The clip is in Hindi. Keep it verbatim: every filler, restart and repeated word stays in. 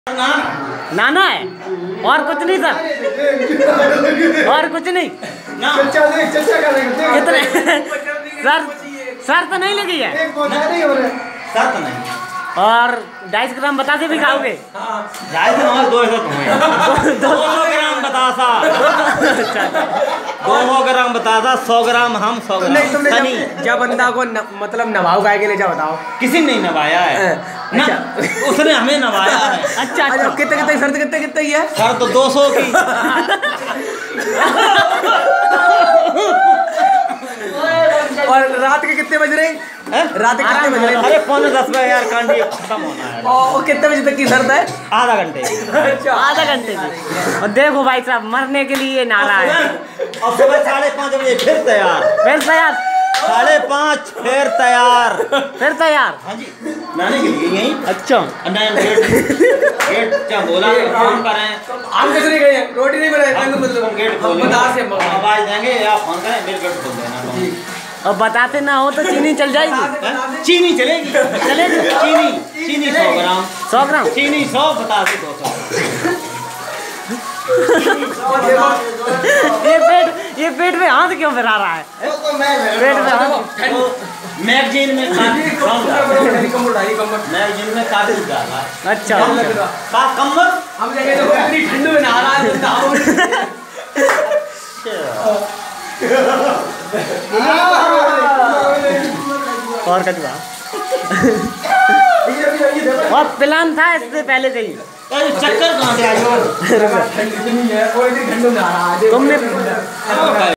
नाना है और कुछ नहीं सर, और कुछ नहीं। कितने सर? सर तो नहीं लगी है, सर तो नहीं। और ढाई सौ ग्राम बतासे भी खाओगे? ढाई सौ दो सौ तुम्हें दो सौ ग्राम बतासा, दो सौ ग्राम बतासा, सौ ग्राम हम, सौ ग्राम नहीं। तुमने जब, जब बंदा को न, मतलब नवाओ गाय के लिए जाओ बताओ। किसी ने नहीं नवाया है ना, उसने हमें नवाया है। अच्छा अच्छा, कितने कितने शर्त कितने कितने ही है? सर तो दो सौ की। और रात के कितने बज रहे हैं? रात के कितने बज रहे हैं? अरे पौने दस बजे यार कांडी खत्म होना है। और कितने बजे तक की शर्त है? आधा घंटे। अच्छा, आधा घंटे की। और देखो भाई साहब, मरने के लिए नारा है। और सुबह साढ़े पाँच बजे फिर तैयार, फिर तैयार, साढ़े पाँच फिर तैयार, फिर तैयार। हाँ जी, नाने के लिए यहीं। अच्छा, गेट क्या बोला, फोन करें। हम किस लिए गए हैं? रोटी नहीं बनाए, मतलब गेट खोल आवाज देंगे या फोन करें, मेरे गेट खोल देना। और बताते ना हो तो चीनी चल जाएगी। चीनी चलेगी, चलेगी चीनी चीनी सौ ग्राम, सौ ग्राम चीनी सौ, बतासे दो सौ। ये पेट ये पेट में हाथ क्यों फिरा रहा है? पेट में हाथ, मैगजीन में मैगजीन में काफी डाला। अच्छा का कम्बल हम जगह तो इतनी ठंड में नहा रहा है। और कटवा और प्लान था इससे पहले से ही। चक्कर कहाँ से आ ठंड इतनी है और इतनी ठंड में नहा रहा है तुमने